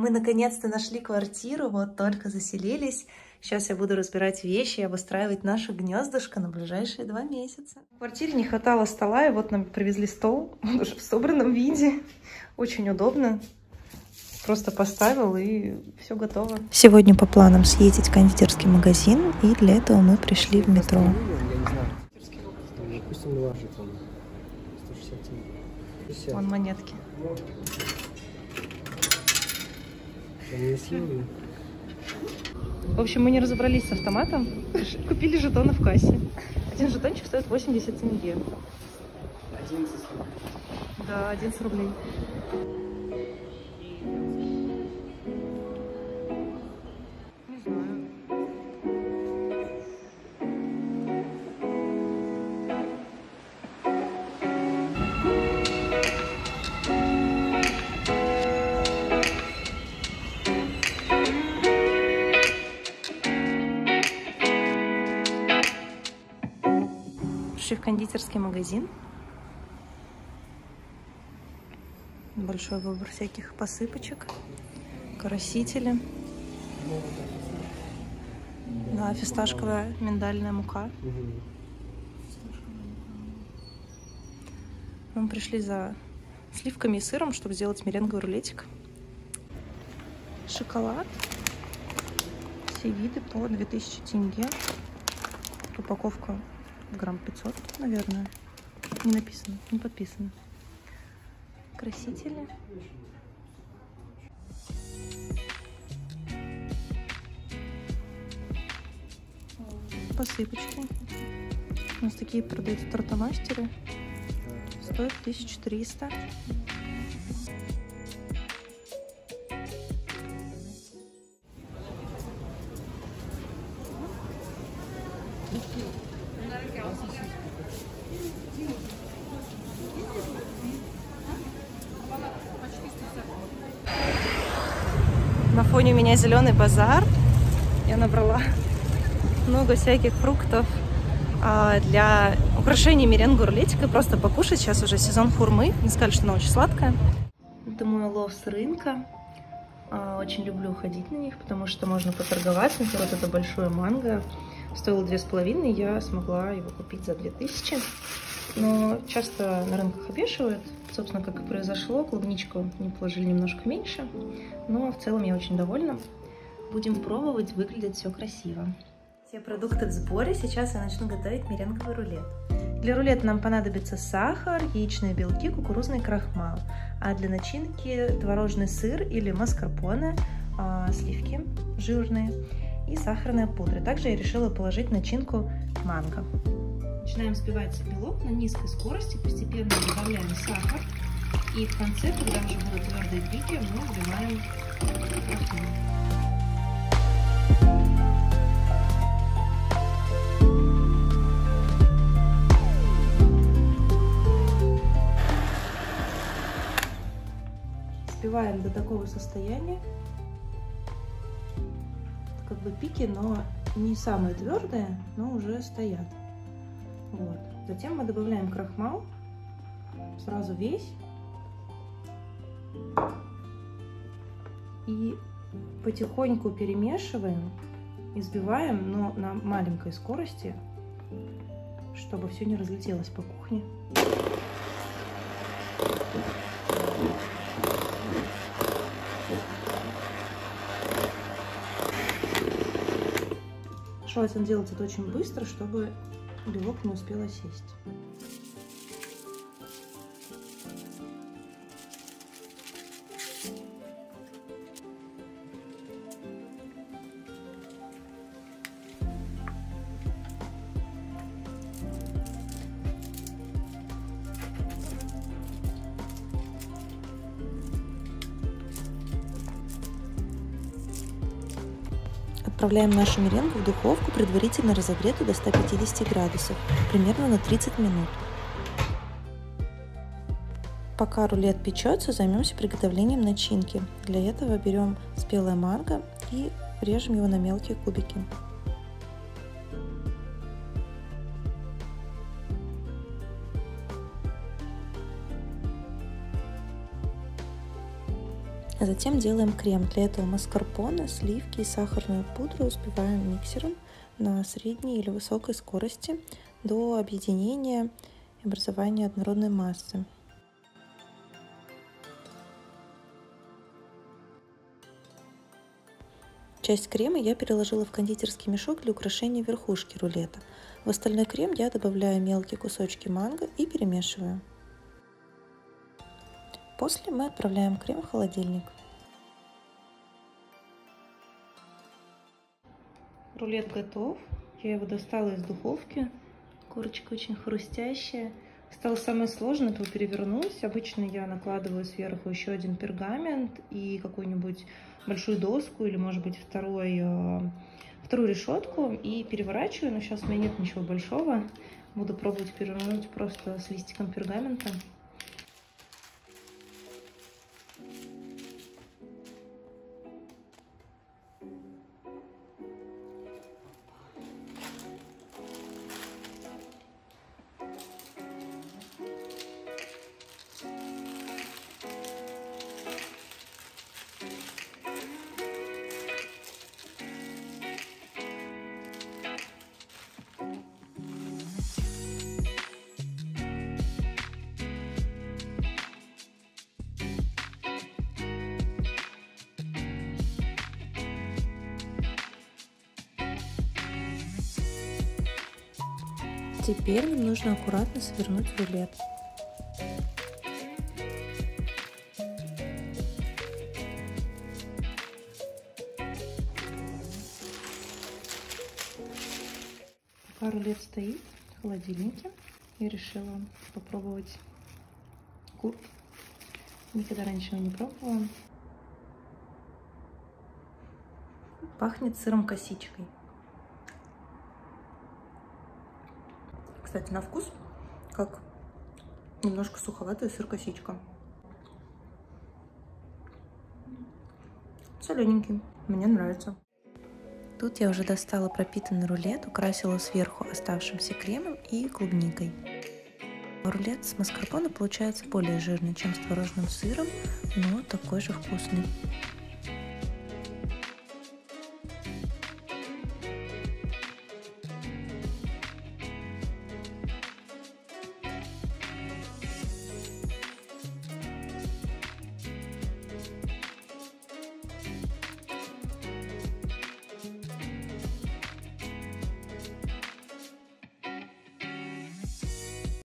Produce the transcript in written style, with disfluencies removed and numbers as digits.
Мы наконец-то нашли квартиру, вот только заселились. Сейчас я буду разбирать вещи и обустраивать наше гнездышко на ближайшие 2 месяца. В квартире не хватало стола, и вот нам привезли стол. Он уже в собранном виде. Очень удобно. Просто поставил, и все готово. Сегодня по планам съездить в кондитерский магазин, и для этого мы пришли в метро. Вон монетки. В общем, мы не разобрались с автоматом. Купили жетоны в кассе. Один жетончик стоит 80 тенге. 11. Да, 11 рублей. Не знаю. Пришли в кондитерский магазин. Большой выбор всяких посыпочек, красители. Да, фисташковая миндальная мука. Мы пришли за сливками и сыром, чтобы сделать меренговый рулетик. Шоколад. Все виды по 2000 тенге. Упаковка грамм 500, наверное. Не написано, не подписано. Красители. Посыпочки. У нас такие продаются тортомастеры. Стоят 1300. На фоне у меня зеленый базар. Я набрала много всяких фруктов для украшения меренгового рулетика. Просто покушать. Сейчас уже сезон хурмы. Не сказали, что она очень сладкая. Это мой улов с рынка. Очень люблю ходить на них, потому что можно поторговаться. Например, вот это большое манго стоило 2500, я смогла его купить за 2000. Но часто на рынках обвешивают. Собственно, как и произошло, клубничку мне положили немножко меньше. Но в целом я очень довольна. Будем пробовать, выглядит все красиво. Все продукты в сборе. Сейчас я начну готовить меренговый рулет. Для рулета нам понадобится сахар, яичные белки, кукурузный крахмал. А для начинки творожный сыр или маскарпоне, сливки жирные и сахарная пудра. Также я решила положить начинку манго. Начинаем взбивать белок на низкой скорости, постепенно добавляем сахар. И в конце, когда уже будут твердые пики, мы взбиваем крахмал. Взбиваем до такого состояния. Как бы пики, но не самые твердые, но уже стоят. Вот. Затем мы добавляем крахмал, сразу весь, и потихоньку перемешиваем и взбиваем, но на маленькой скорости, чтобы все не разлетелось по кухне. Желательно делать это очень быстро, чтобы белок не успел осесть. Отправляем нашу меренгу в духовку, предварительно разогретую до 150 градусов, примерно на 30 минут. Пока рулет печется, займемся приготовлением начинки. Для этого берем спелое манго и режем его на мелкие кубики. Затем делаем крем. Для этого маскарпоне, сливки и сахарную пудру взбиваем миксером на средней или высокой скорости до объединения и образования однородной массы. Часть крема я переложила в кондитерский мешок для украшения верхушки рулета. В остальной крем я добавляю мелкие кусочки манго и перемешиваю. После мы отправляем крем в холодильник. Рулет готов. Я его достала из духовки. Корочка очень хрустящая. Осталось самое сложное — это перевернуть. Обычно я накладываю сверху еще один пергамент и какую-нибудь большую доску или, может быть, вторую решетку и переворачиваю. Но сейчас у меня нет ничего большого. Буду пробовать перевернуть просто с листиком пергамента. Теперь нам нужно аккуратно свернуть рулет. Пока рулет стоит в холодильнике, я решила попробовать курт. Никогда раньше его не пробовала. Пахнет сыром-косичкой. Кстати, на вкус как немножко суховатая сыр-косичка. Солененький, мне нравится. Тут я уже достала пропитанный рулет, украсила сверху оставшимся кремом и клубникой. Рулет с маскарпоне получается более жирный, чем с творожным сыром, но такой же вкусный.